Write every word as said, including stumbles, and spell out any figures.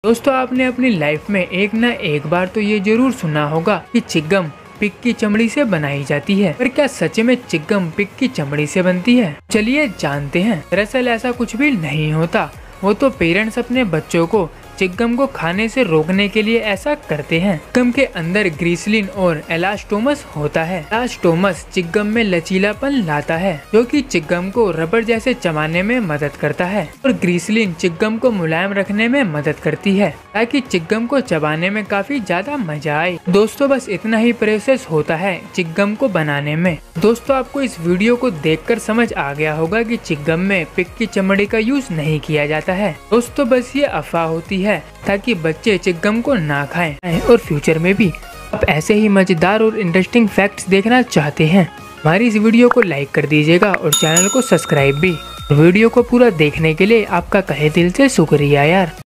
दोस्तों आपने अपनी लाइफ में एक न एक बार तो ये जरूर सुना होगा कि चिंगम पिग की चमड़ी से बनाई जाती है, पर क्या सच में चिंगम पिग की चमड़ी से बनती है? चलिए जानते हैं। दरअसल ऐसा कुछ भी नहीं होता, वो तो पेरेंट्स अपने बच्चों को चिंगम को खाने से रोकने के लिए ऐसा करते हैं। चिंगम के अंदर ग्लिसरीन और एलास्टोमस होता है। एलास्टोमस चिंगम में लचीलापन लाता है, जो कि चिंगम को रबर जैसे चबाने में मदद करता है, और ग्लिसरीन चिंगम को मुलायम रखने में मदद करती है, ताकि चिंगम को चबाने में काफी ज्यादा मजा आए। दोस्तों बस इतना ही प्रोसेस होता है चिंगम को बनाने में। दोस्तों आपको इस वीडियो को देखकर समझ आ गया होगा कि चिंगम में पिग की चमड़ी का यूज नहीं किया जाता है। दोस्तों बस ये अफवाह होती है ताकि बच्चे चिंगम को ना खाएं, और फ्यूचर में भी आप ऐसे ही मजेदार और इंटरेस्टिंग फैक्ट्स देखना चाहते हैं, हमारी इस वीडियो को लाइक कर दीजिएगा और चैनल को सब्सक्राइब भी। वीडियो को पूरा देखने के लिए आपका तहे दिल से शुक्रिया यार।